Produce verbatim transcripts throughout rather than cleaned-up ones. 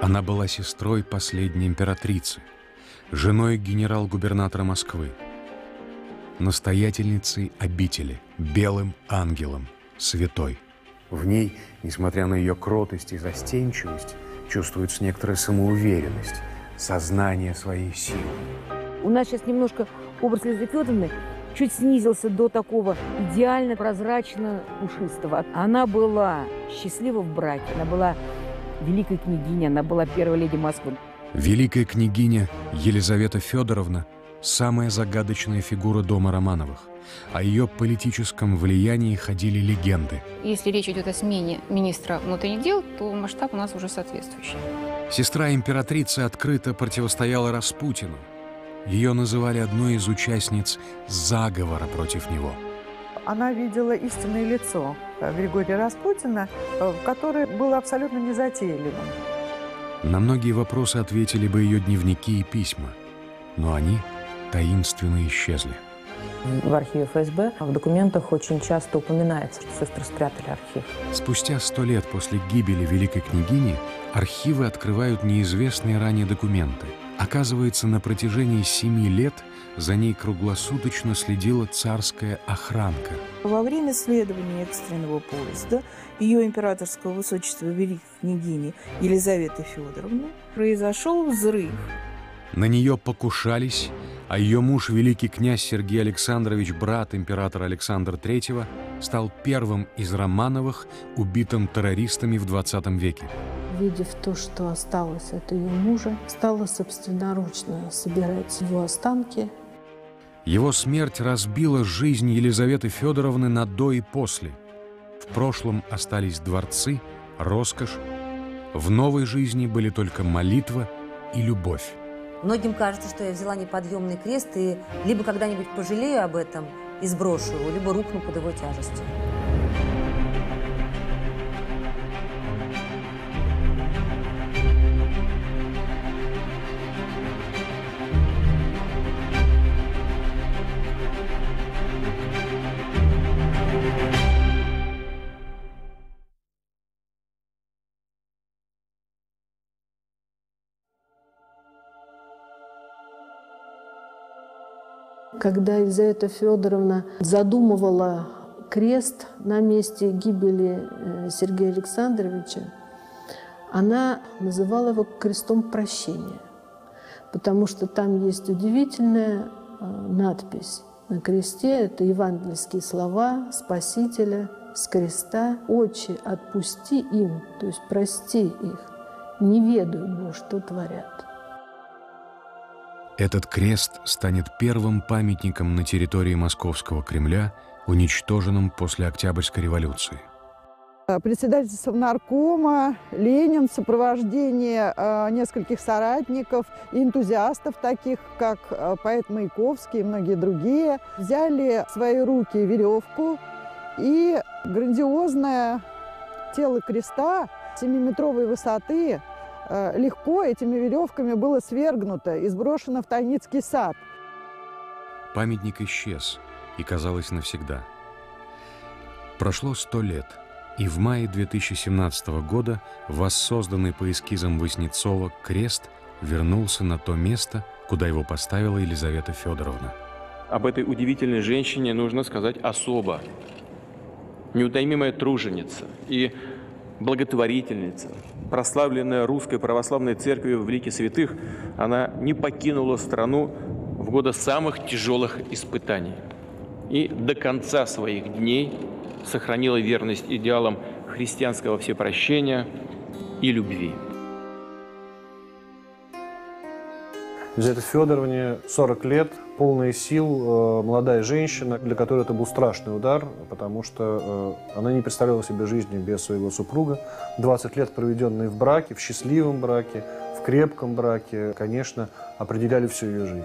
Она была сестрой последней императрицы, женой генерал-губернатора Москвы, настоятельницей обители, белым ангелом, святой. В ней, несмотря на ее кротость и застенчивость, чувствуется некоторая самоуверенность, сознание своей силы. У нас сейчас немножко образ Лизы Федоровны чуть снизился до такого идеально прозрачно-пушистого. Она была счастлива в браке, она была великой княгиней, она была первой леди Москвы. Великая княгиня Елизавета Федоровна – самая загадочная фигура дома Романовых. О ее политическом влиянии ходили легенды. Если речь идет о смене министра внутренних дел, то масштаб у нас уже соответствующий. Сестра императрицы открыто противостояла Распутину. Ее называли одной из участниц заговора против него. Она видела истинное лицо Григория Распутина, которое было абсолютно незатейливым. На многие вопросы ответили бы ее дневники и письма, но они таинственно исчезли. В архиве эф эс бэ в документах очень часто упоминается, что сестры спрятали архив. Спустя сто лет после гибели великой княгини архивы открывают неизвестные ранее документы. Оказывается, на протяжении семи лет за ней круглосуточно следила царская охранка. Во время следования экстренного поезда ее императорского высочества великой княгини Елизаветы Федоровны произошел взрыв. На нее покушались, а ее муж, великий князь Сергей Александрович, брат императора Александра третьего, стал первым из Романовых, убитым террористами в двадцатом веке. Увидев то, что осталось от ее мужа, стала собственноручно собирать его останки. Его смерть разбила жизнь Елизаветы Федоровны на до и после. В прошлом остались дворцы, роскошь. В новой жизни были только молитва и любовь. Многим кажется, что я взяла неподъемный крест и либо когда-нибудь пожалею об этом и сброшу его, либо рухну под его тяжестью. Когда Елизавета Федоровна задумывала крест на месте гибели Сергея Александровича, она называла его крестом прощения, потому что там есть удивительная надпись на кресте. Это евангельские слова Спасителя с креста: «Отче, отпусти им», то есть прости их, не ведают, Бог, что творят. Этот крест станет первым памятником на территории Московского Кремля, уничтоженным после Октябрьской революции. Председатель Совнаркома, Ленин в сопровождении э, нескольких соратников и энтузиастов, таких как э, поэт Маяковский и многие другие, взяли в свои руки веревку, и грандиозное тело креста семиметровой высоты легко этими веревками было свергнуто и сброшено в Тайницкий сад. Памятник исчез, и казалось навсегда. Прошло сто лет, и в мае две тысячи семнадцатого года воссозданный по эскизам Васнецова крест вернулся на то место, куда его поставила Елизавета Федоровна. Об этой удивительной женщине нужно сказать особо. Неутомимая труженица и благотворительница, прославленная Русской Православной Церковью в лике святых, она не покинула страну в годы самых тяжелых испытаний и до конца своих дней сохранила верность идеалам христианского всепрощения и любви. Елизавете Федоровне сорок лет, полная сил, молодая женщина, для которой это был страшный удар, потому что она не представляла себе жизни без своего супруга. двадцать лет, проведенные в браке, в счастливом браке, в крепком браке, конечно, определяли всю ее жизнь.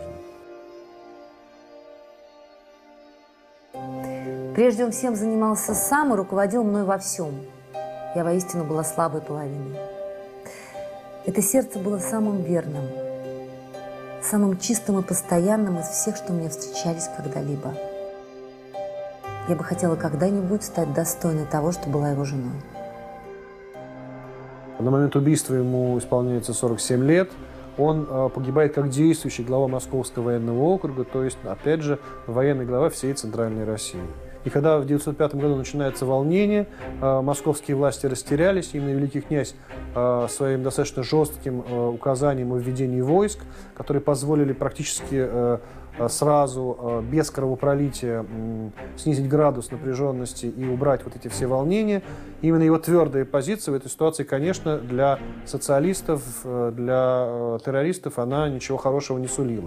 Прежде он всем занимался сам и руководил мной во всем. Я воистину была слабой половиной. Это сердце было самым верным, самым чистым и постоянным из всех, что мне встречались когда-либо. Я бы хотела когда-нибудь стать достойной того, что была его женой. На момент убийства ему исполняется сорок семь лет. Он э, погибает как действующий глава Московского военного округа, то есть, опять же, военный глава всей Центральной России. И когда в тысяча девятьсот пятом году начинается волнение, э, московские власти растерялись, именно великий князь э, своим достаточно жестким э, указанием о введении войск, которые позволили практически э, сразу, э, без кровопролития, э, снизить градус напряженности и убрать вот эти все волнения. Именно его твердая позиция в этой ситуации, конечно, для социалистов, э, для э, террористов она ничего хорошего не сулила.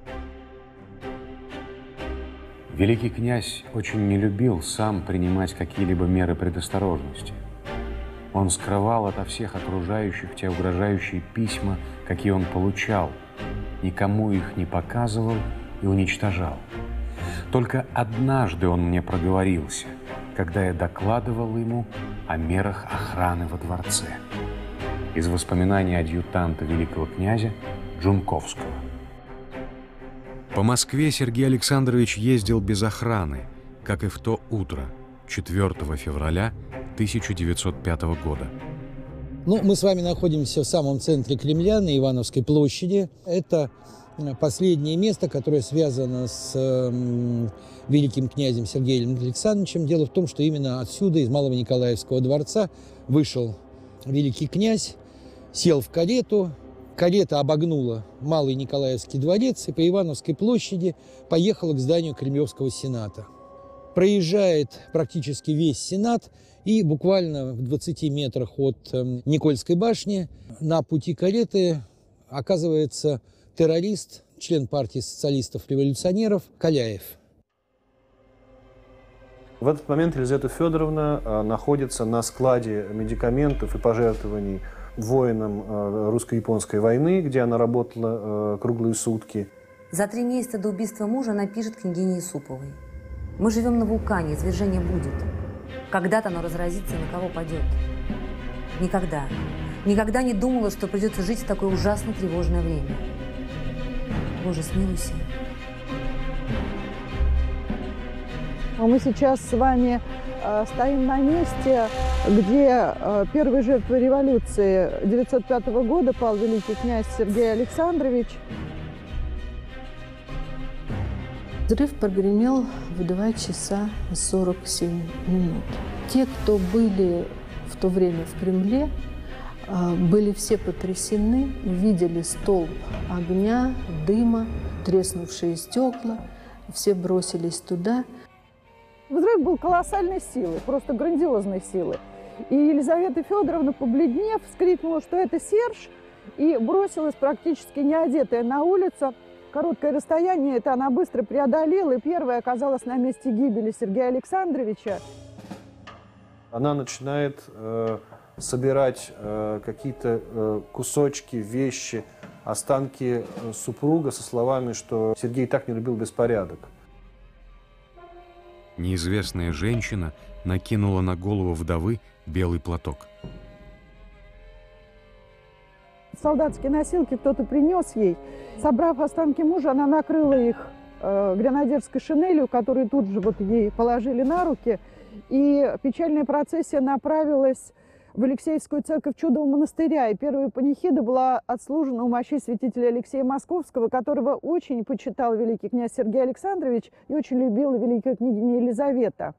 Великий князь очень не любил сам принимать какие-либо меры предосторожности. Он скрывал ото всех окружающих те угрожающие письма, какие он получал, никому их не показывал и уничтожал. Только однажды он мне проговорился, когда я докладывал ему о мерах охраны во дворце. Из воспоминаний адъютанта великого князя Джунковского. По Москве Сергей Александрович ездил без охраны, как и в то утро, четвёртого февраля тысяча девятьсот пятого года. Ну, мы с вами находимся в самом центре Кремля, на Ивановской площади. Это последнее место, которое связано с э, великим князем Сергеем Александровичем. Дело в том, что именно отсюда, из Малого Николаевского дворца, вышел великий князь, сел в карету. Карета обогнула Малый Николаевский дворец и по Ивановской площади поехала к зданию Кремлевского сената. Проезжает практически весь сенат, и буквально в двадцати метрах от э, Никольской башни на пути кареты оказывается террорист, член партии социалистов-революционеров Каляев. В этот момент Елизавета Федоровна э, находится на складе медикаментов и пожертвований воинам э, русско-японской войны, где она работала э, круглые сутки. За три месяца до убийства мужа она пишет княгине Юсуповой: «Мы живем на вулкане, извержение будет. Когда-то оно разразится и на кого падет. Никогда, никогда не думала, что придется жить в такое ужасно тревожное время. Боже, смилуйся». Мы сейчас с вами э, стоим на месте, где э, первой жертвой революции тысяча девятьсот пятого года пал великий князь Сергей Александрович. Взрыв прогремел в два часа сорок семь минут. Те, кто были в то время в Кремле, были все потрясены, увидели столб огня, дыма, треснувшие стекла. Все бросились туда. Взрыв был колоссальной силы, просто грандиозной силы. И Елизавета Федоровна, побледнев, вскрикнула, что это Серж, и бросилась практически неодетая на улицу. Короткое расстояние это она быстро преодолела, и первая оказалась на месте гибели Сергея Александровича. Она начинает э, собирать э, какие-то э, кусочки, вещи, останки э, супруга со словами, что Сергей так не любил беспорядок. Неизвестная женщина накинула на голову вдовы белый платок. Солдатские носилки кто-то принес ей. Собрав останки мужа, она накрыла их э, гренадерской шинелью, которую тут же вот ей положили на руки. И печальная процессия направилась в Алексеевскую церковь Чудового монастыря. И первая панихида была отслужена у мощей святителя Алексея Московского, которого очень почитал великий князь Сергей Александрович и очень любила великая княгиня Елизавета.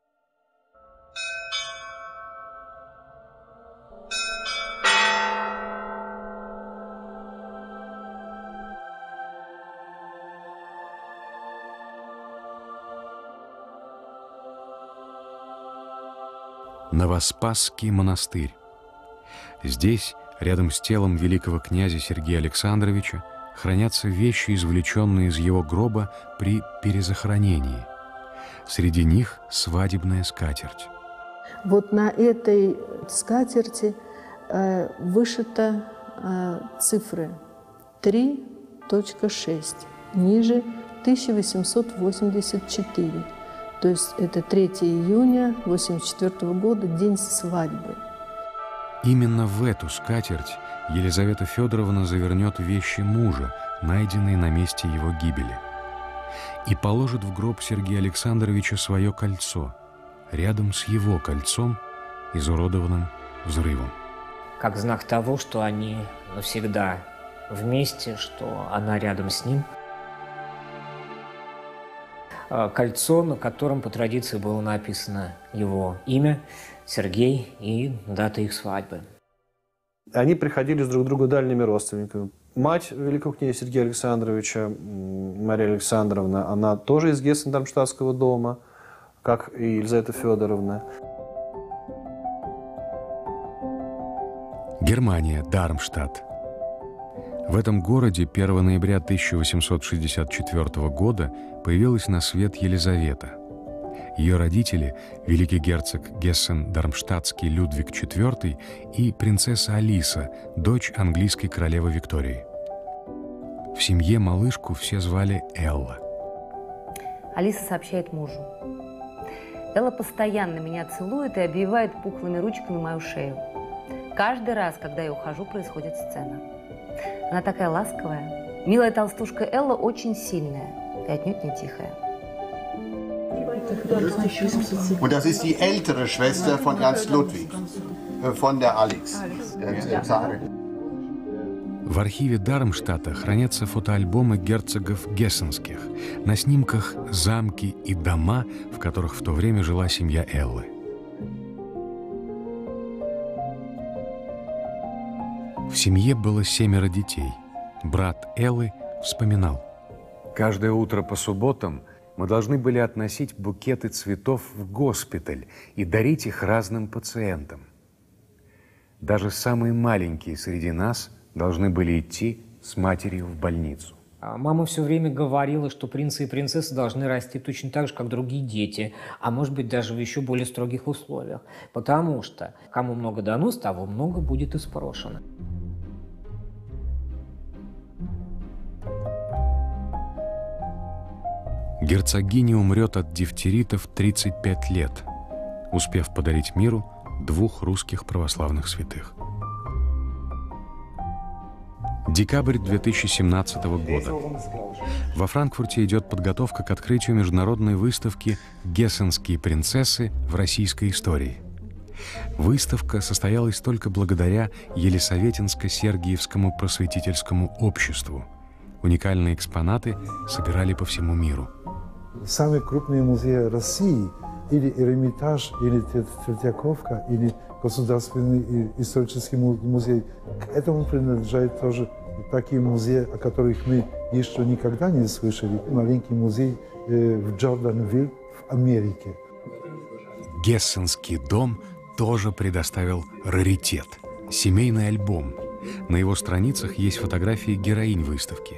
Новоспасский монастырь. Здесь, рядом с телом великого князя Сергея Александровича, хранятся вещи, извлеченные из его гроба при перезахоронении. Среди них свадебная скатерть. Вот на этой скатерти э, вышита э, цифры три точка шесть, ниже тысяча восемьсот восемьдесят четыре. То есть это третьего июня тысяча девятьсот восемьдесят четвёртого года, день свадьбы. Именно в эту скатерть Елизавета Федоровна завернет вещи мужа, найденные на месте его гибели, и положит в гроб Сергея Александровича свое кольцо, рядом с его кольцом, изуродованным взрывом. как знак того, что они навсегда вместе, что она рядом с ним. Кольцо, на котором по традиции было написано его имя, Сергей, и дата их свадьбы. Они приходились друг к другу дальними родственниками. Мать великого князя Сергея Александровича, Мария Александровна, она тоже из Гессен-Дармштадтского дома, как и Елизавета Федоровна. Германия, Дармштадт. В этом городе первого ноября тысяча восемьсот шестьдесят четвёртого года появилась на свет Елизавета. Ее родители – великий герцог Гессен-Дармштадтский Людвиг четвёртый и принцесса Алиса, дочь английской королевы Виктории. В семье малышку все звали Элла. Алиса сообщает мужу: Элла постоянно меня целует и обвивает пухлыми ручками мою шею. Каждый раз, когда я ухожу, происходит сцена. Она такая ласковая. Милая толстушка Элла очень сильная и отнюдь не тихая. Und das ist die ältere Schwester von Ernst Ludwig, von der Alex, der Zare. В архиве Дармштадта хранятся фотоальбомы герцогов гессенских. На снимках замки и дома, в которых в то время жила семья Эллы. В семье было семеро детей. Брат Эллы вспоминал: «Каждое утро по субботам мы должны были относить букеты цветов в госпиталь и дарить их разным пациентам. Даже самые маленькие среди нас должны были идти с матерью в больницу». Мама все время говорила, что принцы и принцессы должны расти точно так же, как другие дети, а может быть даже в еще более строгих условиях, потому что кому много дано, с того много будет и спрошено. Герцогиня умрет от дифтерита в тридцать пять лет, успев подарить миру двух русских православных святых. Декабрь две тысячи семнадцатого года. Во Франкфурте идет подготовка к открытию международной выставки «Гессенские принцессы в российской истории». Выставка состоялась только благодаря Елисаветинско-Сергиевскому просветительскому обществу. Уникальные экспонаты собирали по всему миру. Самые крупные музеи России, или Эрмитаж, или Третьяковка, или Государственный исторический музей, к этому принадлежат тоже такие музеи, о которых мы еще никогда не слышали. Маленький музей в Джорданвилл в Америке. Гессенский дом тоже предоставил раритет – семейный альбом. На его страницах есть фотографии героинь выставки.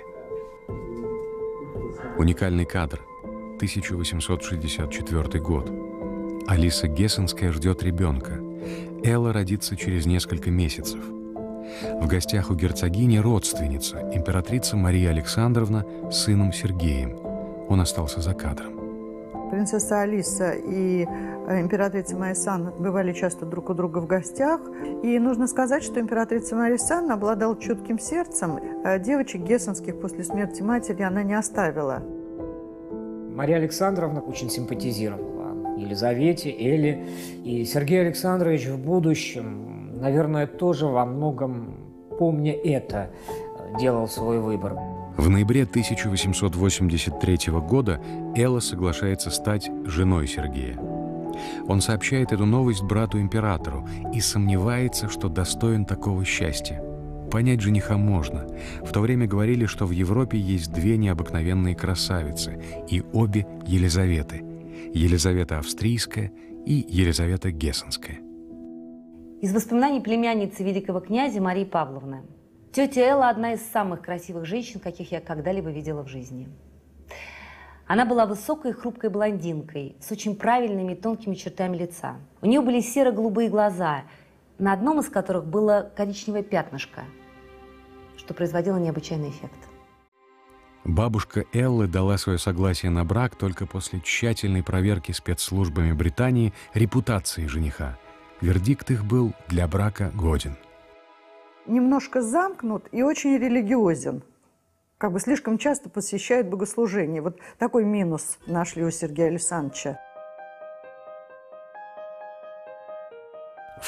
Уникальный кадр – тысяча восемьсот шестьдесят четвёртый год. Алиса Гессенская ждет ребенка. Элла родится через несколько месяцев. В гостях у герцогини родственница, императрица Мария Александровна с сыном Сергеем. Он остался за кадром. Принцесса Алиса и императрица Мария Александровна бывали часто друг у друга в гостях. И нужно сказать, что императрица Мария Александровна обладала чутким сердцем. Девочек гессенских после смерти матери она не оставила. Мария Александровна очень симпатизировала Елизавете, Элле. И Сергей Александрович в будущем, наверное, тоже во многом, помня это, делал свой выбор. В ноябре тысяча восемьсот восемьдесят третьего года Элла соглашается стать женой Сергея. Он сообщает эту новость брату-императору и сомневается, что достоин такого счастья. Понять жениха можно. В то время говорили, что в Европе есть две необыкновенные красавицы, и обе Елизаветы. Елизавета Австрийская и Елизавета Гессенская. Из воспоминаний племянницы великого князя Марии Павловны. Тетя Элла – одна из самых красивых женщин, каких я когда-либо видела в жизни. Она была высокой и хрупкой блондинкой, с очень правильными и тонкими чертами лица. У нее были серо-голубые глаза, на одном из которых было коричневое пятнышко, что производило необычайный эффект. Бабушка Эллы дала свое согласие на брак только после тщательной проверки спецслужбами Британии репутации жениха. Вердикт их был для брака годен. Немножко замкнут и очень религиозен. Как бы слишком часто посещает богослужение. Вот такой минус нашли у Сергея Александровича. В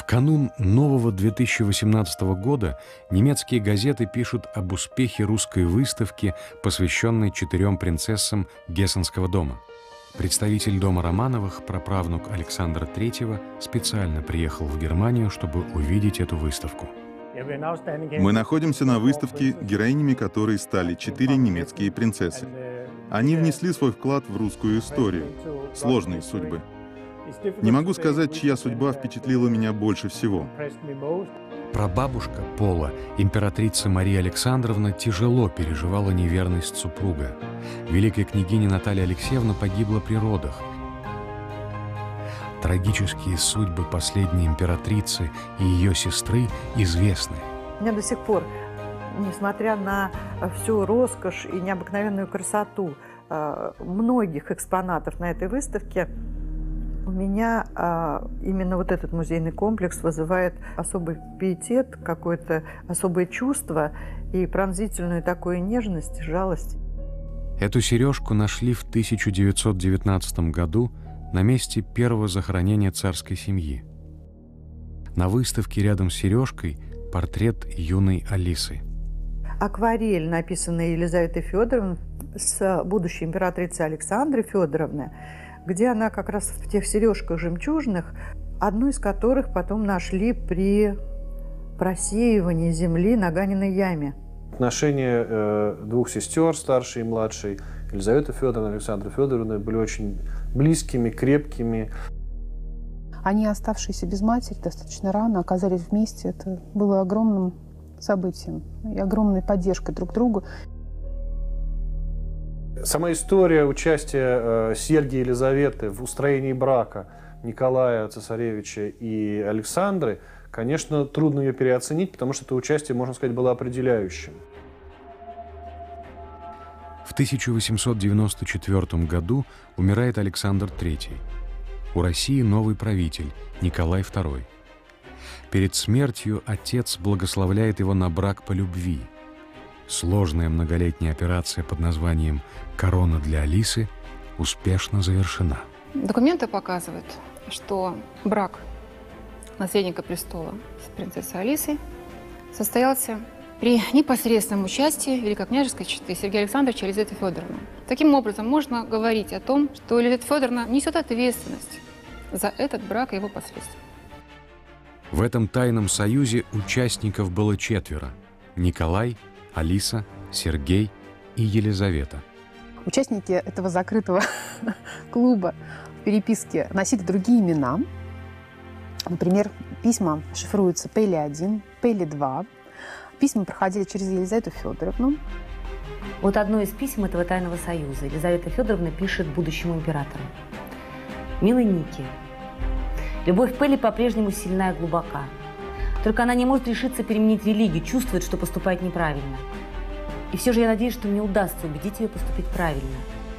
В канун нового две тысячи восемнадцатого года немецкие газеты пишут об успехе русской выставки, посвященной четырем принцессам Гессенского дома. Представитель дома Романовых, праправнук Александра Третьего, специально приехал в Германию, чтобы увидеть эту выставку. Мы находимся на выставке, героинями которой стали четыре немецкие принцессы. Они внесли свой вклад в русскую историю. Сложные судьбы. Не могу сказать, чья судьба впечатлила меня больше всего. Прабабушка Пола, императрица Мария Александровна, тяжело переживала неверность супруга. Великая княгиня Наталья Алексеевна погибла при родах. Трагические судьбы последней императрицы и ее сестры известны. Мне до сих пор, несмотря на всю роскошь и необыкновенную красоту многих экспонатов на этой выставке, у меня а, именно вот этот музейный комплекс вызывает особый пиетет, какое-то особое чувство и пронзительную такую нежность, жалость. Эту сережку нашли в тысяча девятьсот девятнадцатом году на месте первого захоронения царской семьи. На выставке рядом с сережкой портрет юной Алисы. Акварель, написанная Елизаветой Федоровной с будущей императрицей Александрой Федоровной, где она как раз в тех сережках жемчужных, одну из которых потом нашли при просеивании земли на Ганиной яме. Отношения э, двух сестер, старшей и младшей, Елизаветы Федоровны и Александры Федоровны, были очень близкими, крепкими. Они, оставшиеся без матери, достаточно рано оказались вместе. Это было огромным событием и огромной поддержкой друг другу. Сама история участия э, Сергия и Елизаветы в устроении брака Николая Цесаревича и Александры, конечно, трудно ее переоценить, потому что это участие, можно сказать, было определяющим. В тысяча восемьсот девяносто четвёртом году умирает Александр Третий. У России новый правитель Николай Второй. Перед смертью отец благословляет его на брак по любви. Сложная многолетняя операция под названием «Корона для Алисы» успешно завершена. Документы показывают, что брак наследника престола с принцессой Алисой состоялся при непосредственном участии великокняжеской четы Сергея Александровича и Елизаветы Федоровны. Таким образом, можно говорить о том, что Елизавета Федоровна несет ответственность за этот брак и его последствия. В этом тайном союзе участников было четверо – Николай, Алиса, Сергей и Елизавета. Участники этого закрытого клуба в переписке носили другие имена. Например, письма шифруются Пелли один, Пелли два. Письма проходили через Елизавету Федоровну. Вот одно из писем этого тайного союза Елизавета Федоровна пишет будущему императору. «Милый Ники, любовь Пелли по-прежнему сильна и глубока. Только она не может решиться переменить религию, чувствует, что поступает неправильно. И все же я надеюсь, что мне удастся убедить ее поступить правильно.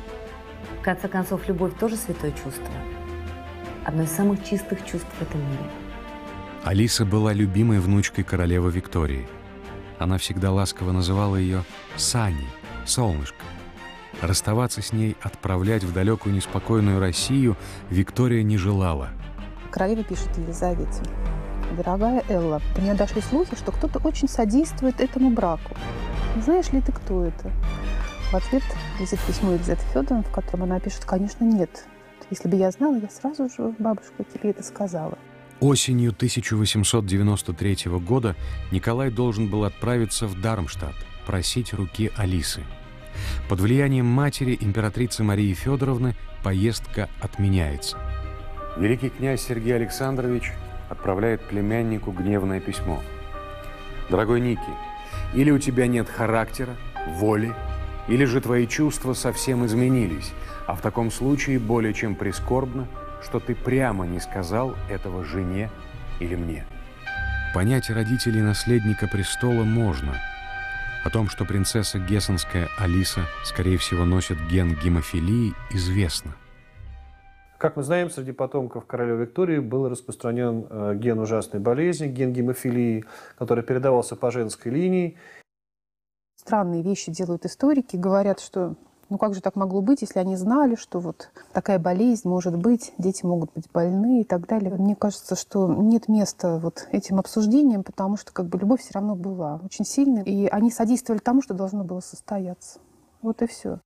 В конце концов, любовь тоже святое чувство. Одно из самых чистых чувств в этом мире». Алиса была любимой внучкой королевы Виктории. Она всегда ласково называла ее Саней, солнышко. Расставаться с ней, отправлять в далекую неспокойную Россию Виктория не желала. Королева пишет Елизавете: «Дорогая Элла, до меня дошли слухи, что кто-то очень содействует этому браку. Знаешь ли ты, кто это?» В ответ лезет письмо Елизаветы Федоровны, в котором она пишет: «Конечно, нет. Если бы я знала, я сразу же, бабушка, тебе это сказала». Осенью тысяча восемьсот девяносто третьего года Николай должен был отправиться в Дармштадт, просить руки Алисы. Под влиянием матери, императрицы Марии Федоровны, поездка отменяется. Великий князь Сергей Александрович отправляет племяннику гневное письмо. «Дорогой Ники, или у тебя нет характера, воли, или же твои чувства совсем изменились, а в таком случае более чем прискорбно, что ты прямо не сказал этого жене или мне». Понять родителей наследника престола можно. О том, что принцесса Гессенская Алиса, скорее всего, носит ген гемофилии, известно. Как мы знаем, среди потомков королевы Виктории был распространен э, ген ужасной болезни, ген гемофилии, который передавался по женской линии. Странные вещи делают историки. Говорят, что Ну как же так могло быть, если они знали, что вот такая болезнь может быть, дети могут быть больны и так далее. Мне кажется, что нет места вот этим обсуждениям, потому что как бы любовь все равно была очень сильной, и они содействовали тому, что должно было состояться. Вот и все.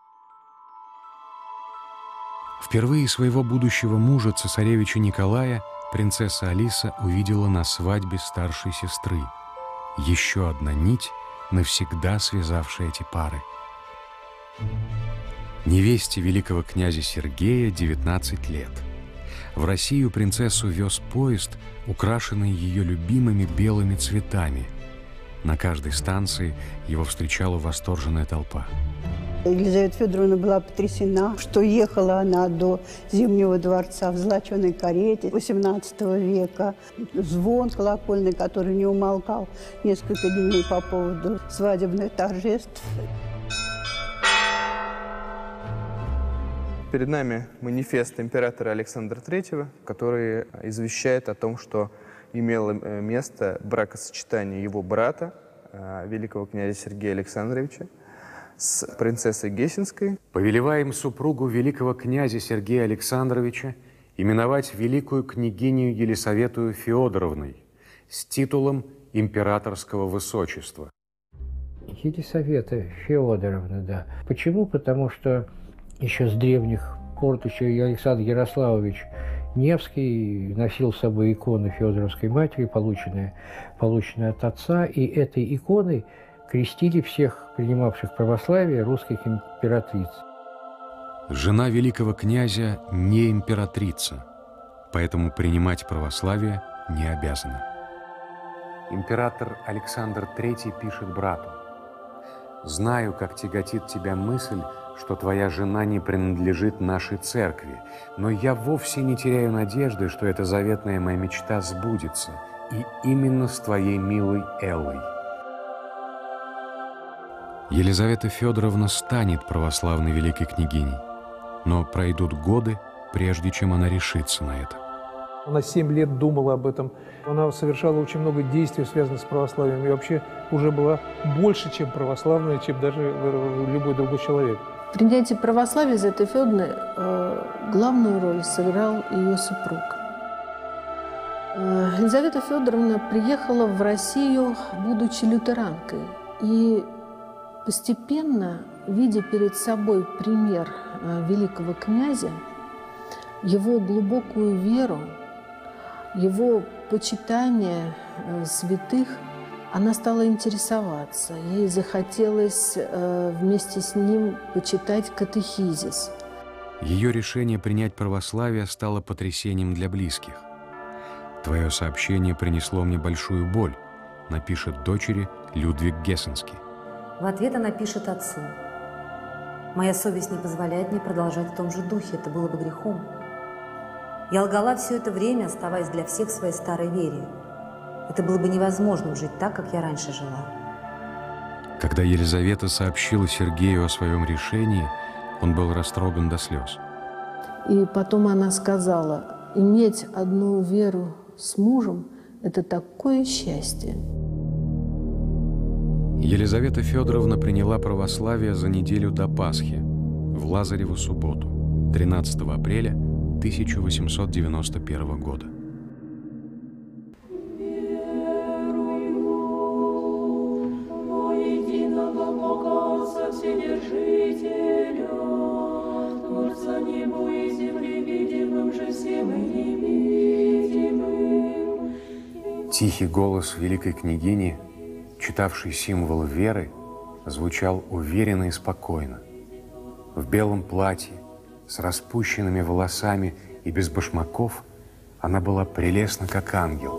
Впервые своего будущего мужа, цесаревича Николая, принцесса Алиса увидела на свадьбе старшей сестры. Еще одна нить, навсегда связавшая эти пары. Невесте великого князя Сергея девятнадцать лет. В Россию принцессу вез поезд, украшенный ее любимыми белыми цветами. На каждой станции его встречала восторженная толпа. Елизавета Федоровна была потрясена, что ехала она до Зимнего дворца в золоченой карете восемнадцатого века. Звон колокольный, который не умолкал несколько дней по поводу свадебных торжеств. Перед нами манифест императора Александра Третьего, который извещает о том, что имело место бракосочетание его брата, великого князя Сергея Александровича, с принцессой Гессенской. Повелеваем супругу великого князя Сергея Александровича именовать великую княгиню Елисавету Феодоровной с титулом императорского высочества. Елисавета Феодоровна, да. Почему? Потому что еще с древних пор, еще и Александр Ярославович Невский носил с собой икону Феодоровской матери, полученные, полученные от отца, и этой иконой крестили всех принимавших православие русских императриц. Жена великого князя не императрица, поэтому принимать православие не обязана. Император Александр Третий пишет брату: «Знаю, как тяготит тебя мысль, что твоя жена не принадлежит нашей церкви, но я вовсе не теряю надежды, что эта заветная моя мечта сбудется, и именно с твоей милой Эллой». Елизавета Федоровна станет православной великой княгиней, но пройдут годы, прежде чем она решится на это. Она семь лет думала об этом. Она совершала очень много действий, связанных с православием, и вообще уже была больше, чем православная, чем даже любой другой человек. В принятии православия Елизаветы Федоровны э, главную роль сыграл ее супруг. Э, Елизавета Федоровна приехала в Россию, будучи лютеранкой, и постепенно, видя перед собой пример э, великого князя, его глубокую веру, его почитание э, святых, она стала интересоваться. Ей захотелось э, вместе с ним почитать катехизис. Ее решение принять православие стало потрясением для близких. «Твое сообщение принесло мне большую боль», напишет дочери Людвиг Гессенский. В ответ она пишет отцу: «Моя совесть не позволяет мне продолжать в том же духе, это было бы грехом. Я лгала все это время, оставаясь для всех в своей старой вере. Это было бы невозможно жить так, как я раньше жила». Когда Елизавета сообщила Сергею о своем решении, он был растроган до слез. И потом она сказала: иметь одну веру с мужем – это такое счастье. Елизавета Федоровна приняла православие за неделю до Пасхи, в Лазареву субботу, тринадцатого апреля тысяча восемьсот девяносто первого года. Тихий голос великой княгини, читавший символ веры, звучал уверенно и спокойно. В белом платье, с распущенными волосами и без башмаков, она была прелестна, как ангел.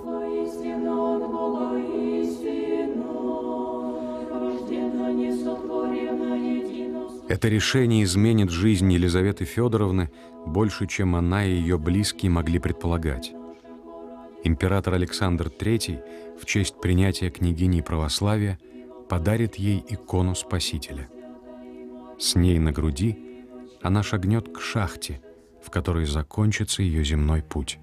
Это решение изменит жизнь Елизаветы Федоровны больше, чем она и ее близкие могли предполагать. Император Александр Третий в честь принятия княгини православия подарит ей икону Спасителя. С ней на груди она шагнет к шахте, в которой закончится ее земной путь.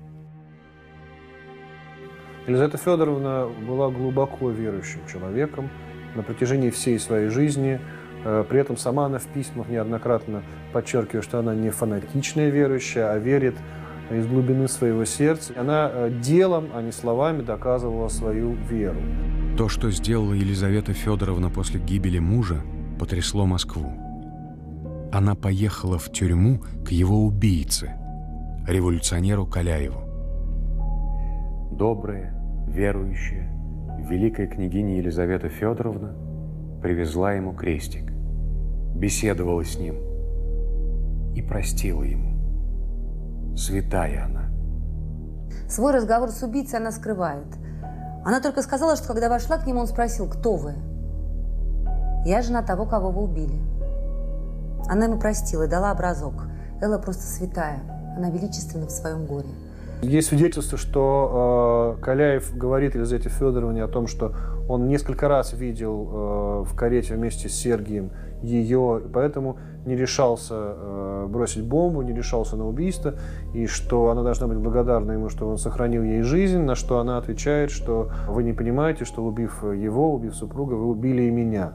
Елизавета Федоровна была глубоко верующим человеком. На протяжении всей своей жизни При этом сама она в письмах неоднократно подчеркивает, что она не фанатичная верующая, а верит из глубины своего сердца. Она делом, а не словами доказывала свою веру. То, что сделала Елизавета Федоровна после гибели мужа, потрясло Москву. Она поехала в тюрьму к его убийце, революционеру Каляеву. Добрая, верующая, великая княгиня Елизавета Федоровна привезла ему крестик, беседовала с ним и простила ему. Святая она. Свой разговор с убийцей она скрывает. Она только сказала, что когда вошла к нему, он спросил: «Кто вы?» «Я жена того, кого вы убили». Она ему простила и дала образок. Элла просто святая. Она величественна в своем горе. Есть свидетельство, что э, Каляев говорит Елизавете Федоровне о том, что он несколько раз видел э, в карете вместе с Сергием ее, поэтому не решался э, бросить бомбу, не решался на убийство, и что она должна быть благодарна ему, что он сохранил ей жизнь, на что она отвечает, что вы не понимаете, что убив его, убив супруга, вы убили и меня.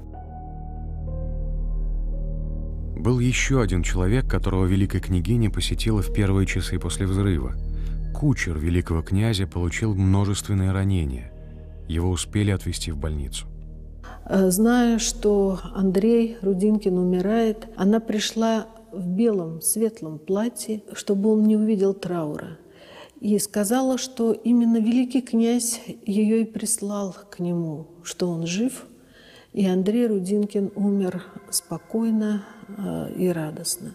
Был еще один человек, которого великая княгиня посетила в первые часы после взрыва. Кучер великого князя получил множественные ранения. Его успели отвезти в больницу. Зная, что Андрей Рудинкин умирает, она пришла в белом светлом платье, чтобы он не увидел траура. И сказала, что именно великий князь ее и прислал к нему, что он жив, и Андрей Рудинкин умер спокойно э, и радостно.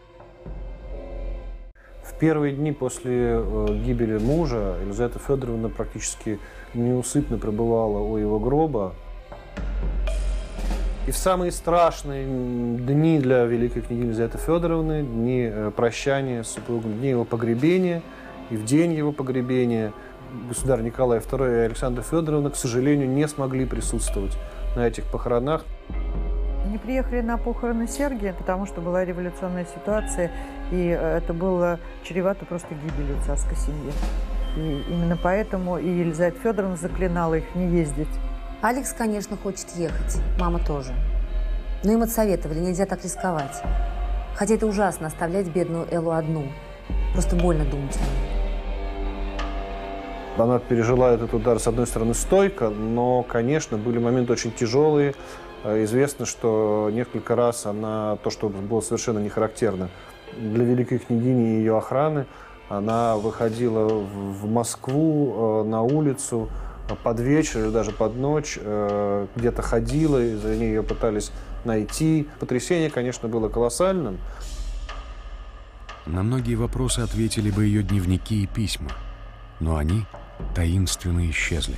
В первые дни после э, гибели мужа Елизавета Федоровна практически неусыпно пребывала у его гроба. И в самые страшные дни для великой княгини Елизаветы Федоровны, дни э, прощания с супругом, дни его погребения, и в день его погребения государь Николай второй и Александра Федоровна, к сожалению, не смогли присутствовать на этих похоронах. Не приехали на похороны Сергия, потому что была революционная ситуация, и это было чревато просто гибелью царской семьи. И именно поэтому и Елизавета Федоровна заклинала их не ездить. Алекс, конечно, хочет ехать, мама тоже. Но им отсоветовали, нельзя так рисковать. Хотя это ужасно, оставлять бедную Эллу одну. Просто больно думать о ней. Она пережила этот удар, с одной стороны, стойко, но, конечно, были моменты очень тяжелые. Известно, что несколько раз она, то, что было совершенно не характерно для великой княгини и ее охраны, она выходила в Москву на улицу под вечер или даже под ночь, где-то ходила, и за ней ее пытались найти. Потрясение, конечно, было колоссальным. На многие вопросы ответили бы ее дневники и письма, но они таинственно исчезли.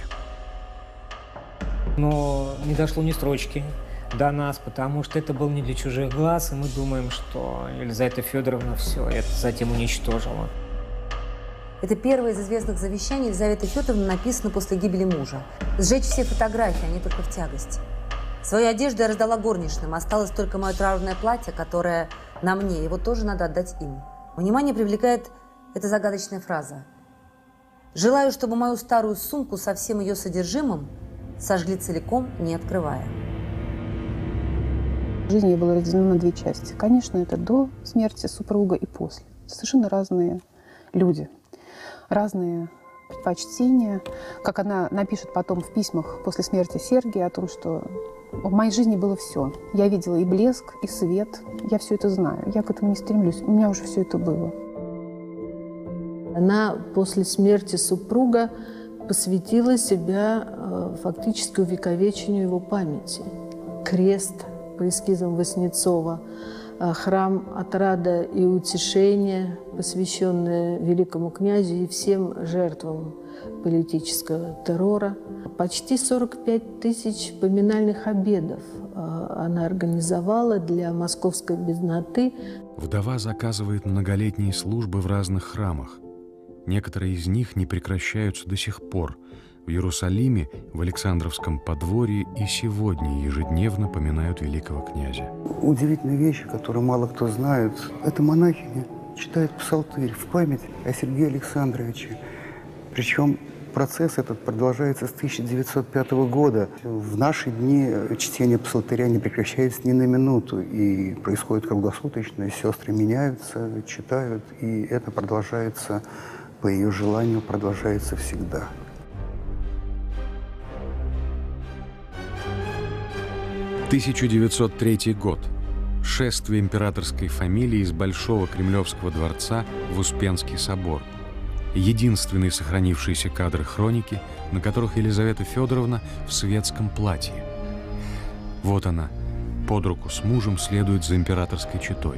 Но не дошло ни строчки до нас, потому что это было не для чужих глаз, и мы думаем, что Елизавета Федоровна все это затем уничтожила. Это первое из известных завещаний Елизаветы Федоровны написано после гибели мужа. Сжечь все фотографии, они только в тягость. Свою одежду я раздала горничным, осталось только мое траурное платье, которое на мне, его тоже надо отдать им. Внимание привлекает эта загадочная фраза. «Желаю, чтобы мою старую сумку со всем ее содержимым сожгли целиком, не открывая». Жизнь ее была разделена на две части. Конечно, это до смерти супруга и после. Совершенно разные люди, разные предпочтения. Как она напишет потом в письмах после смерти Сергия о том, что в моей жизни было все. Я видела и блеск, и свет. Я все это знаю. Я к этому не стремлюсь. У меня уже все это было. Она после смерти супруга посвятила себя э, фактически увековечению его памяти. Крест по эскизам Васнецова, э, храм отрада и утешения, посвященный великому князю и всем жертвам политического террора. Почти сорок пять тысяч поминальных обедов э, она организовала для московской бедноты. Вдова заказывает многолетние службы в разных храмах. Некоторые из них не прекращаются до сих пор. В Иерусалиме, в Александровском подворье и сегодня ежедневно поминают великого князя. Удивительная вещь, которую мало кто знает. Эта монахиня читает псалтырь в память о Сергее Александровиче. Причем процесс этот продолжается с тысяча девятьсот пятого года. В наши дни чтение псалтыря не прекращается ни на минуту, и происходит круглосуточно, сестры меняются, читают, и это продолжается по ее желанию, продолжается всегда. тысяча девятьсот третий год. Шествие императорской фамилии из Большого Кремлевского дворца в Успенский собор. Единственный сохранившийся кадр хроники, на которых Елизавета Федоровна в светском платье. Вот она, под руку с мужем следует за императорской четой.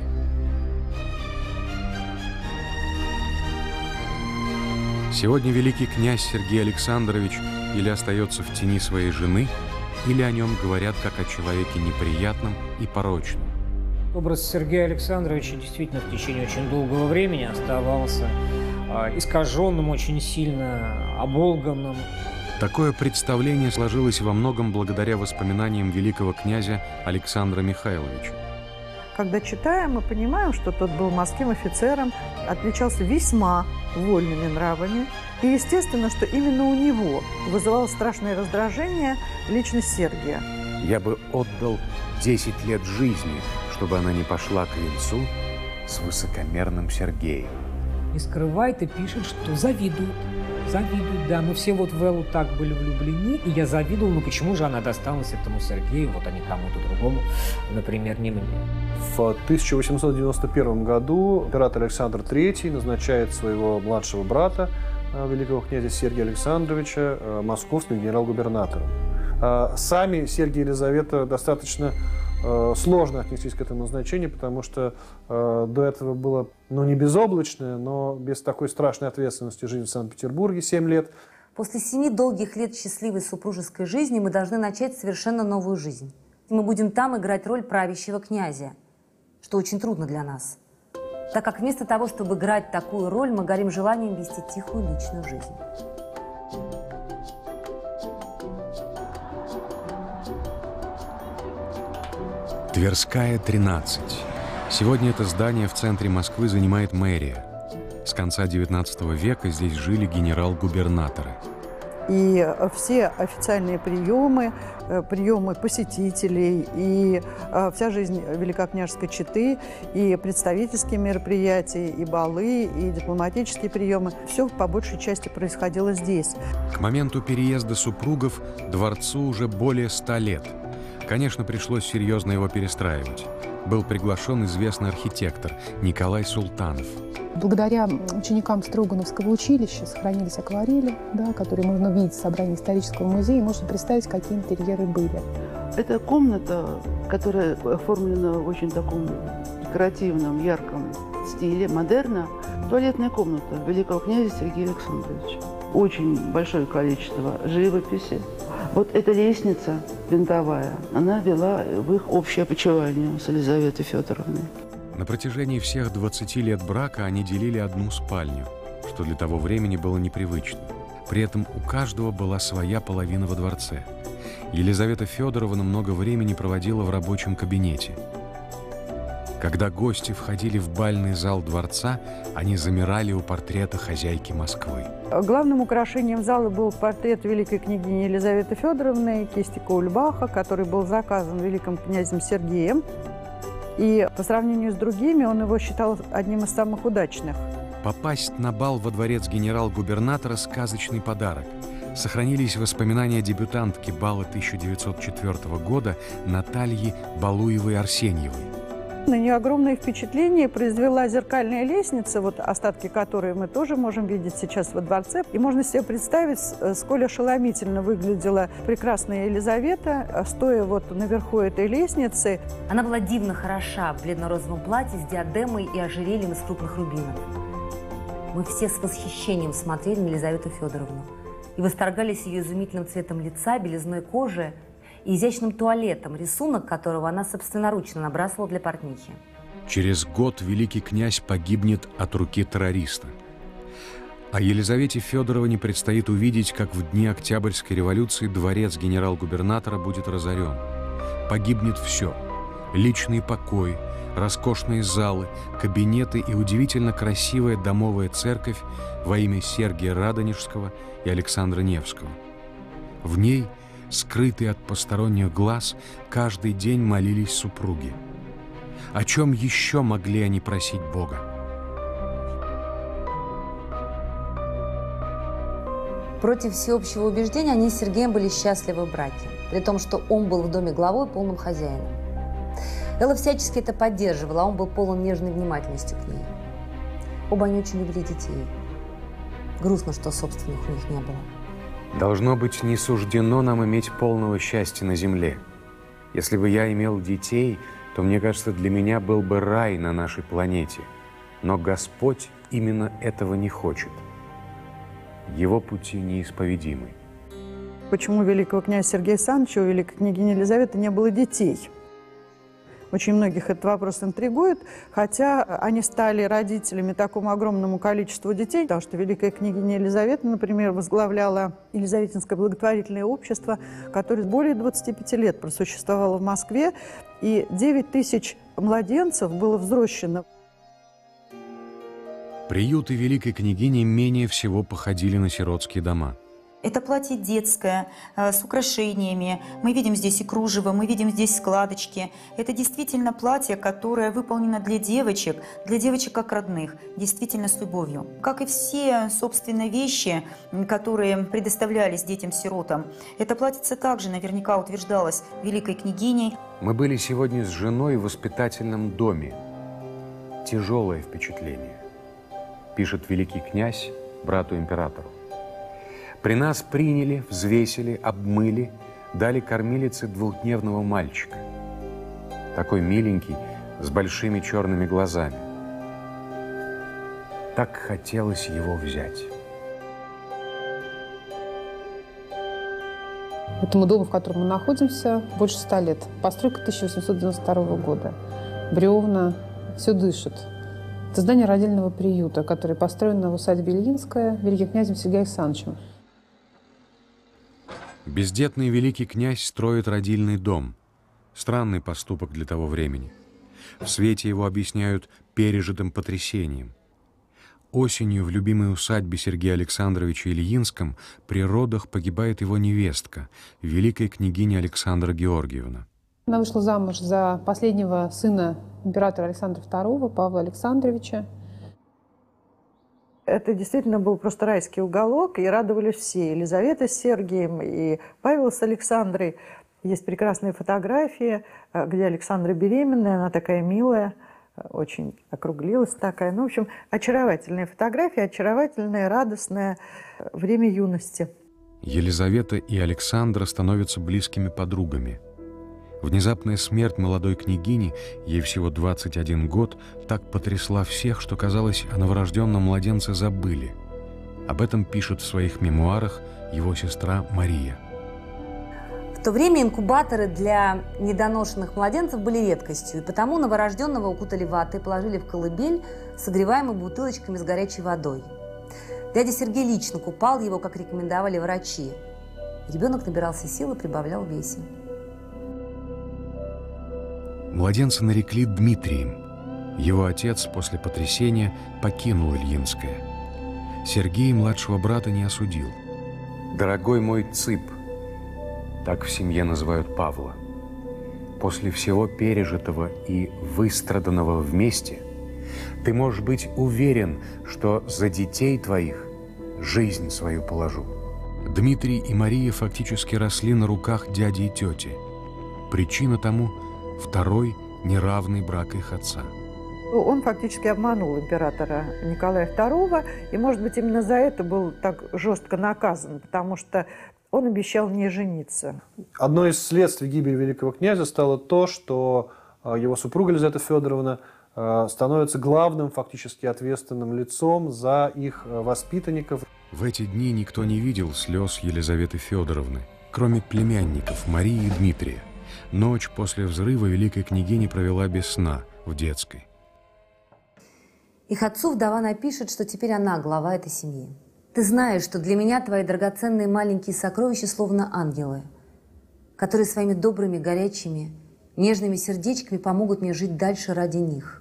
Сегодня великий князь Сергей Александрович или остается в тени своей жены, или о нем говорят как о человеке неприятном и порочном. Образ Сергея Александровича действительно в течение очень долгого времени оставался э, искаженным, очень сильно оболганным. Такое представление сложилось во многом благодаря воспоминаниям великого князя Александра Михайловича. Когда читаем, мы понимаем, что тот был морским офицером, отличался весьма вольными нравами. И естественно, что именно у него вызывало страшное раздражение личность Сергия. Я бы отдал десять лет жизни, чтобы она не пошла к венцу с высокомерным Сергеем. Не скрывает и пишет, что завидует. Завидует, да. Мы все вот в Эллу так были влюблены, и я завидовал, но почему же она досталась этому Сергею, вот а не кому-то другому, например, не мне. В тысяча восемьсот девяносто первом году император Александр третий назначает своего младшего брата, великого князя Сергия Александровича, московским генерал-губернатором. Сами Сергий и Елизавета достаточно сложно отнеслись к этому назначению, потому что э, до этого было, ну, не безоблачное, но без такой страшной ответственности жизнь в Санкт-Петербурге семь лет. После семи долгих лет счастливой супружеской жизни мы должны начать совершенно новую жизнь. Мы будем там играть роль правящего князя, что очень трудно для нас, так как вместо того, чтобы играть такую роль, мы горим желанием вести тихую личную жизнь. Тверская, тринадцать. Сегодня это здание в центре Москвы занимает мэрия. С конца девятнадцатого века здесь жили генерал-губернаторы. И все официальные приемы, приемы посетителей, и вся жизнь великокняжеской четы, и представительские мероприятия, и балы, и дипломатические приемы, все по большей части происходило здесь. К моменту переезда супругов дворцу уже более ста лет. Конечно, пришлось серьезно его перестраивать. Был приглашен известный архитектор Николай Султанов. Благодаря ученикам Строгановского училища сохранились акварели, да, которые можно увидеть в собрании исторического музея, и можно представить, какие интерьеры были. Это комната, которая оформлена в очень таком декоративном, ярком стиле, модерна. Туалетная комната великого князя Сергея Александровича. Очень большое количество живописи. Вот эта лестница винтовая, она вела в их общее опочивание с Елизаветой Федоровной. На протяжении всех двадцати лет брака они делили одну спальню, что для того времени было непривычно. При этом у каждого была своя половина во дворце. Елизавета Федоровна много времени проводила в рабочем кабинете. Когда гости входили в бальный зал дворца, они замирали у портрета хозяйки Москвы. Главным украшением зала был портрет великой княгини Елизаветы Федоровны, кисти Каульбаха, который был заказан великим князем Сергеем. И по сравнению с другими он его считал одним из самых удачных. Попасть на бал во дворец генерал-губернатора – сказочный подарок. Сохранились воспоминания дебютантки бала тысяча девятьсот четвёртого года Натальи Балуевой-Арсеньевой. На нее огромное впечатление произвела зеркальная лестница, вот остатки которой мы тоже можем видеть сейчас во дворце. И можно себе представить, сколь ошеломительно выглядела прекрасная Елизавета, стоя вот наверху этой лестницы. Она была дивно хороша в бледно-розовом платье с диадемой и ожерельем из крупных рубинов. Мы все с восхищением смотрели на Елизавету Федоровну и восторгались ее изумительным цветом лица, белизной кожи и изящным туалетом, рисунок которого она собственноручно набрасывала для портнихи. Через год великий князь погибнет от руки террориста. А Елизавете Федоровне предстоит увидеть, как в дни Октябрьской революции дворец генерал-губернатора будет разорен. Погибнет все – личный покой, роскошные залы, кабинеты и удивительно красивая домовая церковь во имя Сергия Радонежского и Александра Невского. В ней, скрытые от посторонних глаз, каждый день молились супруги. О чем еще могли они просить Бога? Против всеобщего убеждения они с Сергеем были счастливы в браке, при том, что он был в доме главой, полным хозяином. Элла всячески это поддерживала, а он был полон нежной внимательностью к ней. Оба они очень любили детей. Грустно, что собственных у них не было. Должно быть, не суждено нам иметь полного счастья на земле. Если бы я имел детей, то, мне кажется, для меня был бы рай на нашей планете. Но Господь именно этого не хочет. Его пути неисповедимы. Почему у великого князя Сергея Александровича, у великой княгини Елизаветы не было детей? Очень многих этот вопрос интригует, хотя они стали родителями такому огромному количеству детей, потому что великая княгиня Елизавета, например, возглавляла Елизаветинское благотворительное общество, которое более двадцати пяти лет просуществовало в Москве, и девять тысяч младенцев было взрощено. Приюты великой княгини менее всего походили на сиротские дома. Это платье детское, э, с украшениями. Мы видим здесь и кружево, мы видим здесь складочки. Это действительно платье, которое выполнено для девочек, для девочек как родных, действительно с любовью. Как и все, собственно, вещи, которые предоставлялись детям-сиротам, это платьице также наверняка утверждалось великой княгиней. Мы были сегодня с женой в воспитательном доме. Тяжелое впечатление, пишет великий князь брату императору. При нас приняли, взвесили, обмыли, дали кормилице двухдневного мальчика. Такой миленький, с большими черными глазами. Так хотелось его взять. Этому дому, в котором мы находимся, больше ста лет. Постройка тысяча восемьсот девяносто второго года. Бревна, все дышит. Это здание родильного приюта, которое построено в усадьбе Ильинская великим князем Сергеем Александровичем. Бездетный великий князь строит родильный дом. Странный поступок для того времени. В свете его объясняют пережитым потрясением. Осенью в любимой усадьбе Сергея Александровича Ильинском при родах погибает его невестка, великая княгиня Александра Георгиевна. Она вышла замуж за последнего сына императора Александра второго, Павла Александровича. Это действительно был просто райский уголок, и радовались все. Елизавета с Сергием, и Павел с Александрой. Есть прекрасные фотографии, где Александра беременная, она такая милая, очень округлилась такая. Ну, в общем, очаровательные фотографии, очаровательное, радостное время юности. Елизавета и Александра становятся близкими подругами. Внезапная смерть молодой княгини, ей всего двадцать один год, так потрясла всех, что, казалось, о новорожденном младенце забыли. Об этом пишет в своих мемуарах его сестра Мария. В то время инкубаторы для недоношенных младенцев были редкостью, и потому новорожденного укутали ватой, положили в колыбель, согреваемый бутылочками с горячей водой. Дядя Сергей лично купал его, как рекомендовали врачи. Ребенок набирался сил и прибавлял в весе. Младенца нарекли Дмитрием. Его отец после потрясения покинул Ильинское. Сергей младшего брата не осудил. «Дорогой мой Цып», так в семье называют Павла, после всего пережитого и выстраданного вместе, ты можешь быть уверен, что за детей твоих жизнь свою положу. Дмитрий и Мария фактически росли на руках дяди и тети. Причина тому – второй неравный брак их отца. Он фактически обманул императора Николая второго, и, может быть, именно за это был так жестко наказан, потому что он обещал не жениться. Одно из следствий гибели великого князя стало то, что его супруга Елизавета Федоровна становится главным, фактически ответственным лицом за их воспитанников. В эти дни никто не видел слез Елизаветы Федоровны, кроме племянников Марии и Дмитрия. Ночь после взрыва великая княгиня провела без сна в детской. Их отцу вдова напишет, что теперь она глава этой семьи. Ты знаешь, что для меня твои драгоценные маленькие сокровища словно ангелы, которые своими добрыми, горячими нежными сердечками помогут мне жить дальше ради них.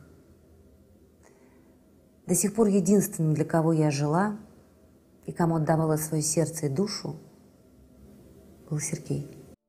До сих пор единственным, для кого я жила и кому отдавала свое сердце и душу, был Сергей.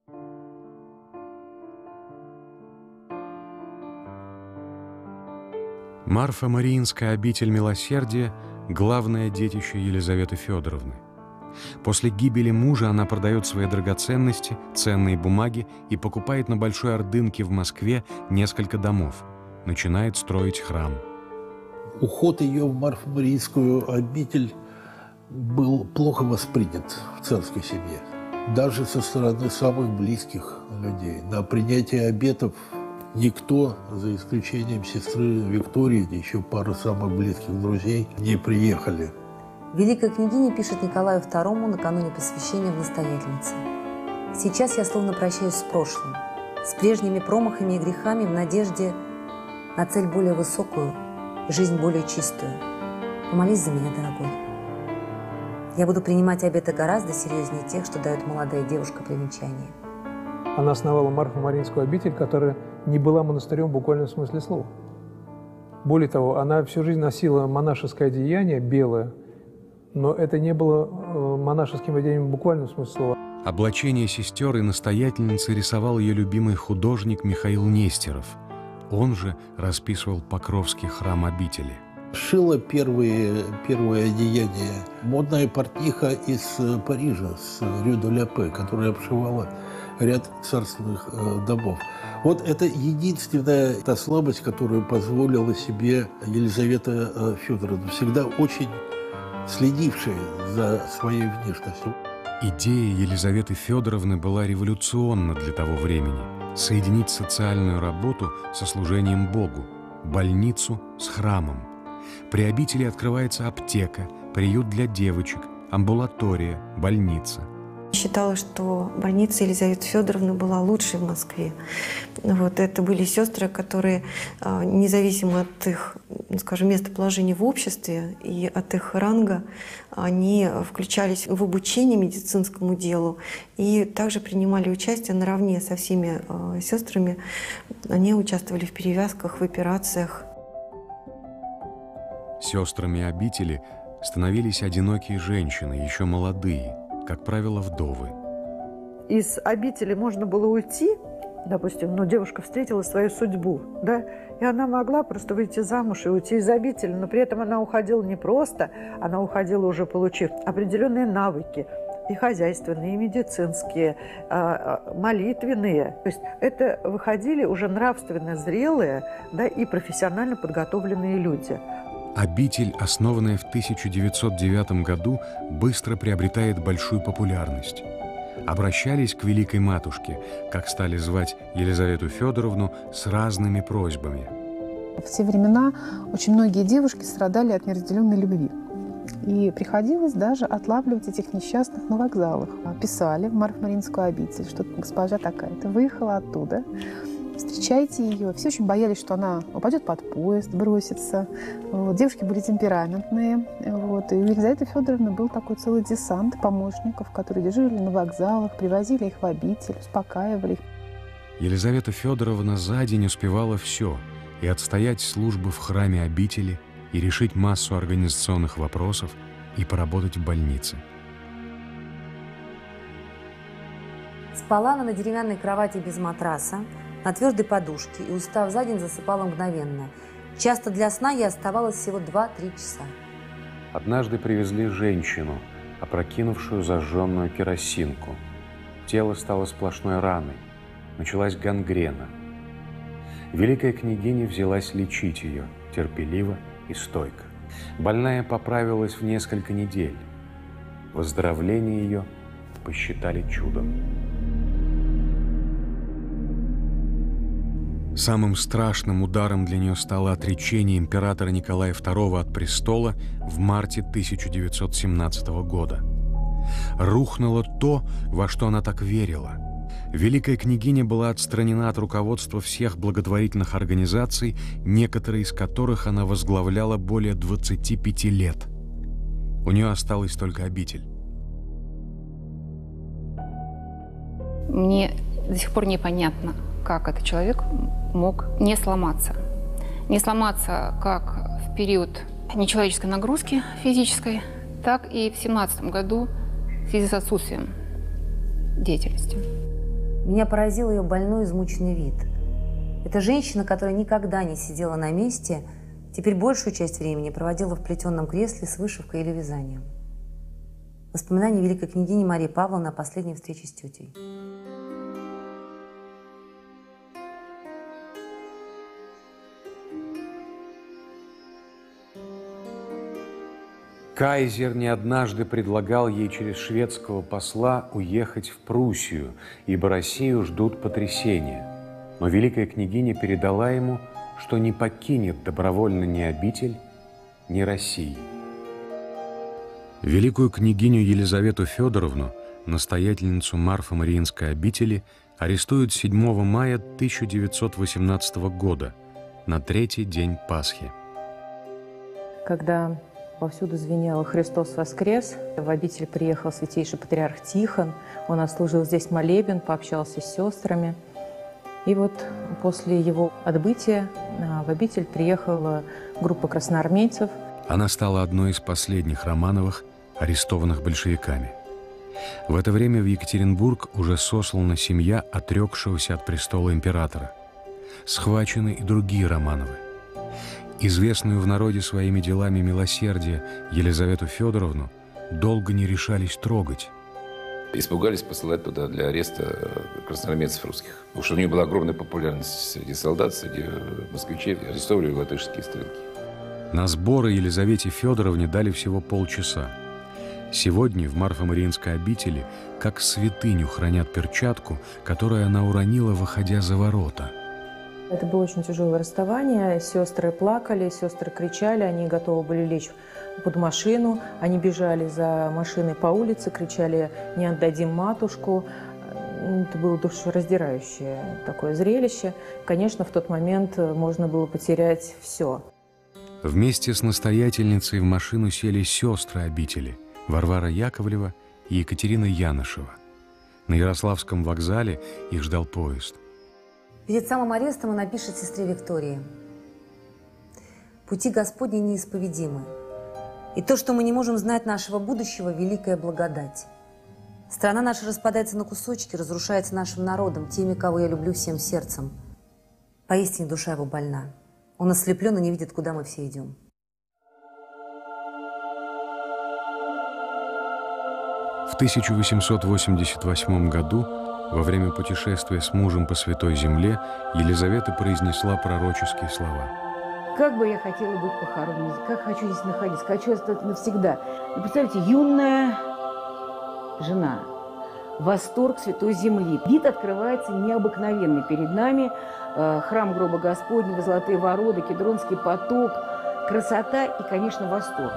Марфа-Мариинская обитель милосердия – главное детище Елизаветы Федоровны. После гибели мужа она продает свои драгоценности, ценные бумаги и покупает на Большой Ордынке в Москве несколько домов. Начинает строить храм. Уход ее в Марфа-Мариинскую обитель был плохо воспринят в царской семье. Даже со стороны самых близких людей. На принятие обетов никто, за исключением сестры Виктории, еще пара самых близких друзей, не приехали. Великая княгиня пишет Николаю второму накануне посвящения в настоятельнице. «Сейчас я словно прощаюсь с прошлым, с прежними промахами и грехами в надежде на цель более высокую и жизнь более чистую. Помолись за меня, дорогой. Я буду принимать обеты гораздо серьезнее тех, что дает молодая девушка при венчании». Она основала Марфа-Мариинскую обитель, которая не была монастырем в буквальном смысле слова. Более того, она всю жизнь носила монашеское одеяние белое, но это не было монашеским одеянием в буквальном смысле слова. Облачение сестер и настоятельницы рисовал ее любимый художник Михаил Нестеров. Он же расписывал Покровский храм обители. Шила первые, первые одеяния модная портниха из Парижа, с Рю-де-Ля-Пе, которая обшивала ряд царственных э, домов. Вот это единственная та слабость, которую позволила себе Елизавета э, Федоровна, всегда очень следившая за своей внешностью. Идея Елизаветы Федоровны была революционна для того времени – соединить социальную работу со служением Богу, больницу с храмом. При обители открывается аптека, приют для девочек, амбулатория, больница. Считала, что больница Елизаветы Федоровны была лучшей в Москве. Вот, это были сестры, которые, независимо от их, скажем, местоположения в обществе и от их ранга, они включались в обучение медицинскому делу и также принимали участие наравне со всеми сестрами. Они участвовали в перевязках, в операциях. Сестрами обители становились одинокие женщины, еще молодые, как правило, вдовы. Из обители можно было уйти, допустим, но девушка встретила свою судьбу, да, и она могла просто выйти замуж и уйти из обители, но при этом она уходила не просто, она уходила уже получив определенные навыки, и хозяйственные, и медицинские, молитвенные. То есть это выходили уже нравственно зрелые, да, и профессионально подготовленные люди. Обитель, основанная в тысяча девятьсот девятом году, быстро приобретает большую популярность. Обращались к Великой Матушке, как стали звать Елизавету Федоровну, с разными просьбами. В те времена очень многие девушки страдали от неразделенной любви. И приходилось даже отлавливать этих несчастных на вокзалах. Писали в Марфа-Мариинскую обитель, что госпожа такая-то выехала оттуда, встречайте ее. Все очень боялись, что она упадет под поезд, бросится. Вот. Девушки были темпераментные. Вот. И у Елизаветы Федоровны был такой целый десант помощников, которые дежурили на вокзалах, привозили их в обитель, успокаивали их. Елизавета Федоровна за день успевала все – и отстоять службы в храме обители, и решить массу организационных вопросов, и поработать в больнице. Спала она на деревянной кровати без матраса, на твердой подушке, и, устав за день, засыпала мгновенно. Часто для сна ей оставалось всего два-три часа. Однажды привезли женщину, опрокинувшую зажженную керосинку. Тело стало сплошной раной. Началась гангрена. Великая княгиня взялась лечить ее терпеливо и стойко. Больная поправилась в несколько недель. Выздоровление ее посчитали чудом. Самым страшным ударом для нее стало отречение императора Николая второго от престола в марте тысяча девятьсот семнадцатого года. Рухнуло то, во что она так верила. Великая княгиня была отстранена от руководства всех благотворительных организаций, некоторые из которых она возглавляла более двадцати пяти лет. У нее осталась только обитель. Мне до сих пор непонятно, как этот человек мог не сломаться. Не сломаться как в период нечеловеческой нагрузки физической, так и в семнадцатом году в связи с отсутствием деятельности. Меня поразил ее больной, измученный вид. Эта женщина, которая никогда не сидела на месте, теперь большую часть времени проводила в плетеном кресле с вышивкой или вязанием. Воспоминания великой княгини Марии Павловны о последней встрече с тетей. Кайзер не однажды предлагал ей через шведского посла уехать в Пруссию, ибо Россию ждут потрясения. Но великая княгиня передала ему, что не покинет добровольно ни обитель, ни России. Великую княгиню Елизавету Федоровну, настоятельницу Марфо-Мариинской обители, арестуют седьмого мая тысяча девятьсот восемнадцатого года, на третий день Пасхи. Когда повсюду звенело «Христос воскрес», в обитель приехал святейший патриарх Тихон, он отслужил здесь молебен, пообщался с сестрами. И вот после его отбытия в обитель приехала группа красноармейцев. Она стала одной из последних Романовых, арестованных большевиками. В это время в Екатеринбург уже сослана семья отрекшегося от престола императора. Схвачены и другие Романовы. Известную в народе своими делами милосердия Елизавету Федоровну долго не решались трогать. Испугались посылать туда для ареста красноармейцев русских. Потому что у нее была огромная популярность среди солдат, среди москвичей. Арестовывали латышские стрелки. На сборы Елизавете Федоровне дали всего полчаса. Сегодня в Марфо-Мариинской обители как святыню хранят перчатку, которую она уронила, выходя за ворота. Это было очень тяжелое расставание. Сестры плакали, сестры кричали, они готовы были лечь под машину. Они бежали за машиной по улице, кричали: «Не отдадим матушку». Это было душераздирающее такое зрелище. Конечно, в тот момент можно было потерять все. Вместе с настоятельницей в машину сели сестры обители Варвара Яковлева и Екатерина Янышева. На Ярославском вокзале их ждал поезд. Перед самым арестом он напишет сестре Виктории: «Пути Господни неисповедимы, и то, что мы не можем знать нашего будущего, великая благодать. Страна наша распадается на кусочки, разрушается нашим народом, теми, кого я люблю всем сердцем. Поистине душа его больна. Он ослеплен и не видит, куда мы все идем». В тысяча восемьсот восемьдесят восьмом году, во время путешествия с мужем по Святой Земле, Елизавета произнесла пророческие слова. «Как бы я хотела быть похоронена, как хочу здесь находиться, хочу остаться навсегда». Вы представляете, юная жена, восторг Святой Земли. Вид открывается необыкновенный перед нами. Храм гроба Господнего, Золотые ворота, Кедронский поток, красота и, конечно, восторг.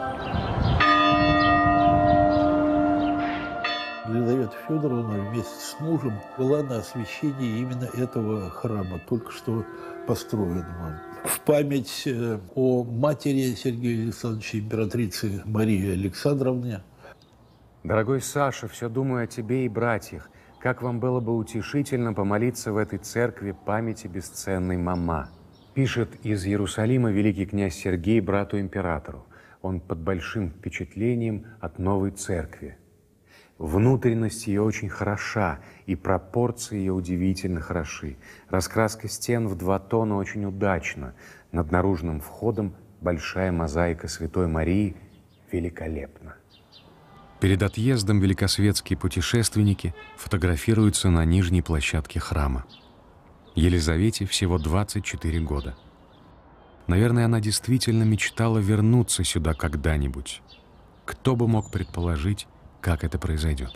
Елизавета Федоровна вместе с мужем была на освящении именно этого храма, только что построенного. В память о матери Сергея Александровича, императрицы Марии Александровне. Дорогой Саша, все думаю о тебе и братьях. Как вам было бы утешительно помолиться в этой церкви памяти бесценной мама. Пишет из Иерусалима великий князь Сергей брату-императору. Он под большим впечатлением от новой церкви. Внутренность ее очень хороша, и пропорции ее удивительно хороши. Раскраска стен в два тона очень удачна. Над наружным входом большая мозаика Святой Марии великолепна. Перед отъездом великосветские путешественники фотографируются на нижней площадке храма. Елизавете всего двадцать четыре года. Наверное, она действительно мечтала вернуться сюда когда-нибудь. Кто бы мог предположить, как это произойдет?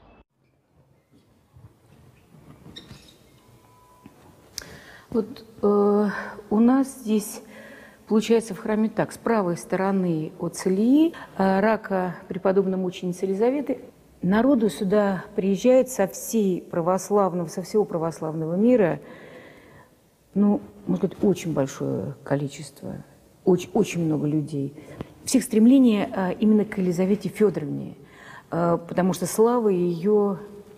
Вот э, у нас здесь получается в храме так: с правой стороны от Целии, э, рака преподобной мученицы Елизаветы, народу сюда приезжает со всей православного, со всего православного мира, ну, можно сказать, очень большое количество, очень, очень много людей. Всех стремление э, именно к Елизавете Федоровне. Потому что слава ее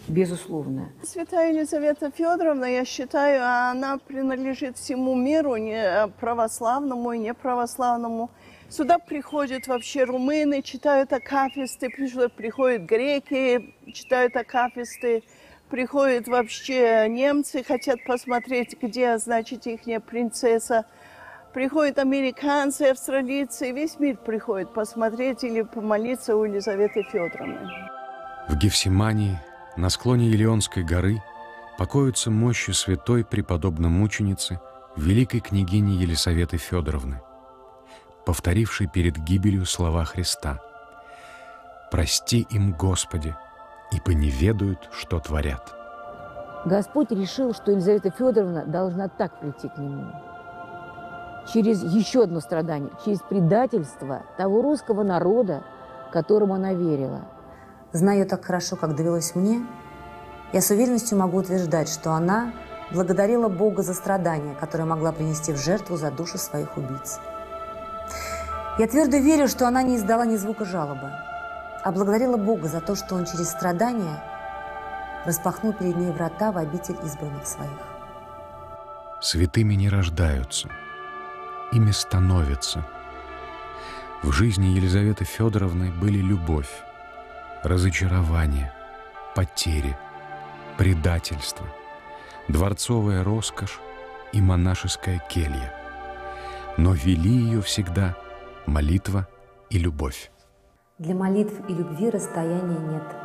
безусловно. Святая Елизавета Федоровна, я считаю, она принадлежит всему миру, не православному и неправославному. Сюда приходят вообще румыны, читают акафисты, приходят греки, читают акафисты, приходят вообще немцы, хотят посмотреть, где, значит, ихняя принцесса. Приходят американцы, австралийцы, весь мир приходит посмотреть или помолиться у Елизаветы Федоровны. В Гефсимании, на склоне Елеонской горы, покоятся мощи святой преподобно-мученицы, великой княгини Елисаветы Федоровны, повторившей перед гибелью слова Христа: «Прости им, Господи, ибо не ведают, что творят». Господь решил, что Елизавета Федоровна должна так прийти к нему. Через еще одно страдание, через предательство того русского народа, которому она верила. Зная ее так хорошо, как довелось мне, я с уверенностью могу утверждать, что она благодарила Бога за страдания, которые могла принести в жертву за душу своих убийц. Я твердо верю, что она не издала ни звука жалобы, а благодарила Бога за то, что Он через страдания распахнул перед ней врата в обитель избранных своих. Святыми не рождаются, ими становятся. В жизни Елизаветы Федоровны были любовь, разочарование, потери, предательство, дворцовая роскошь и монашеская келья. Но вели ее всегда молитва и любовь. Для молитв и любви расстояния нет.